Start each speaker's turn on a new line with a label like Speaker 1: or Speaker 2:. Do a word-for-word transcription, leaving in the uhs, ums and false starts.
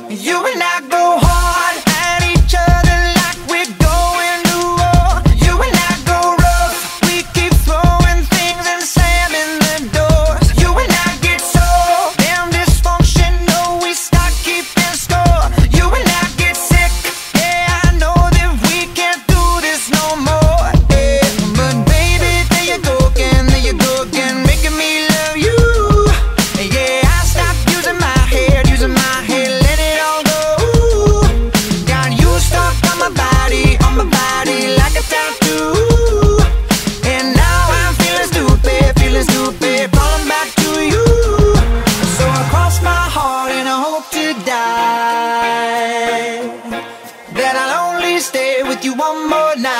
Speaker 1: You and I go hard at each other like we're going to war. You and I go rough, we keep throwing things and slamming the doors. You and I get so damn dysfunctional, we start keeping score. You and I get sick, yeah, I know that we can't do this no more, yeah. But baby, there you go again, there you go again, making me love you. Yeah, I stopped using my head, using my head, let it all go. Got you stuck on my body, on my body like a tattoo. And now I'm feeling stupid, feeling stupid, falling back to you. So I cross my heart and I hope to die that I'll only stay with you one more night.